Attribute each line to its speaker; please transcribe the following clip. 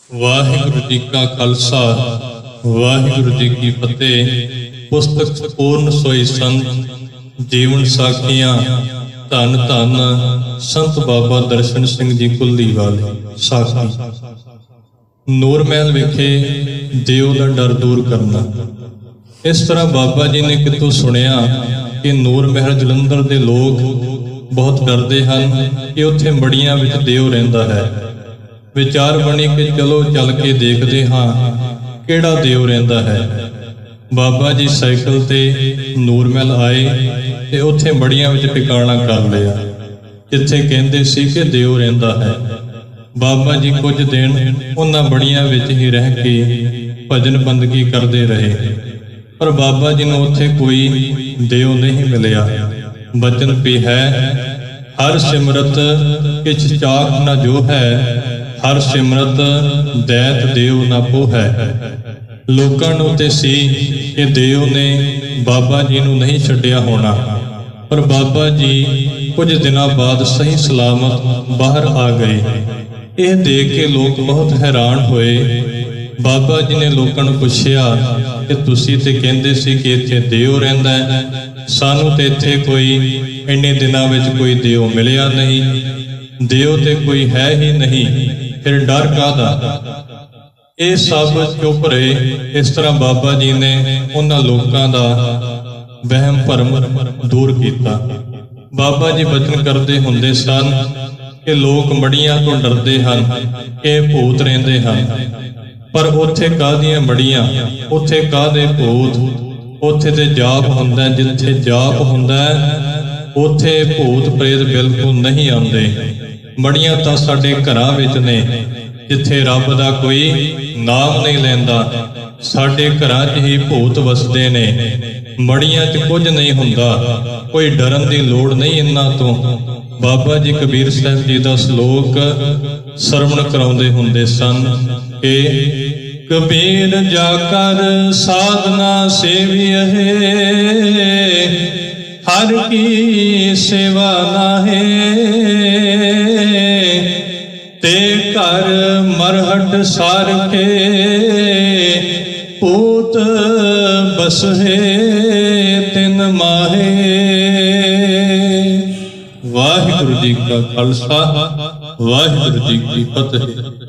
Speaker 1: वाहिगुरु जी का खालसा वाहिगुरु जी की फतेह। पुस्तक पूर्ण सोई संत जीवन साखियां धन धन संत बाबा दर्शन सिंह जी कुल्ली वाले साखी। ਨੂਰ ਮਹਿਲ ਵਿਖੇ ਦੇਵ ਦਾ ਡਰ ਦੂਰ ਕਰਨਾ। इस तरह बाबा जी ने कितों सुनिया कि ਨੂਰ ਮਹਿਲ ਜਲੰਧਰ ਦੇ लोग बहुत डरते हैं कि उत्थे मड़ियां विच देव रहिंदा है। विचार बनी कि चलो चल के देखते हाँ किहड़ा देव रहिंदा है। बाबा जी साइकिल ते ਨੂਰ महल आए ते उत्थे मड़ियां विच ठिकाना कर लिया जिथे कहंदे सी कि देव रहिंदा है। बाबा जी कुछ दिन उन्हां बड़ियां विच ही रह के भजन बंदगी करते रहे, पर बाबा जी नूं उत्थे कोई देव नहीं मिलिया। बचन भी है हर सिमरत किछ चाख न जो है, हर सिमरत दैत देव न पो है। लोकां नूं ते सी कि देव ने बाबा जी नूं नहीं छड्डिया होना, पर बाबा जी कुछ दिनों बाद सही सलामत बाहर आ गए। यह देख के लोग बहुत हैरान होए। बाबा जी ने लोगों को पूछया कि तुसी ते कहंदे सी कि इत्थे देव रहिंदा है, सानू ते इत्थे कोई इन्ने दिनां विच कोई देव मिलिया नहीं, देव ते कोई है ही नहीं, फिर डर काहदा। ये सब चुप रहे। इस तरह बाबा जी ने उन्हां लोकां दा वहम भरम दूर किया। बाबा जी बचन करते हुंदे सन कि लोग मड़ियां तो डरते हैं कि भूत रहिंदे हैं, पर उत्थे काहदियां मड़ियां, उत्थे काहदे भूत। उत्थे ते जाप हुंदा, जिथे जाप हुंदा उत्थे भूत प्रेत बिल्कुल नहीं आउंदे। मड़ियां तां साडे घरां विच ने, जिथे रब दा कोई नाम नहीं लैंदा, साडे घरां 'च ही भूत वसदे ने। मड़ियां 'च कुछ नहीं हुंदा, कोई डरन दी लोड़ नहीं इन्हां तों। बाबा जी कबीर साहब जी का श्लोक सरवण कराउंदे हुंदे सन कि कबीर जाकर साधना सेविय है, हर की सेवा नाहे, ते घर मरहट सारखे पूत बसहे तिन माहे। वाहिगुरु जी का खालसा वाहिगुरु जी की फतेह।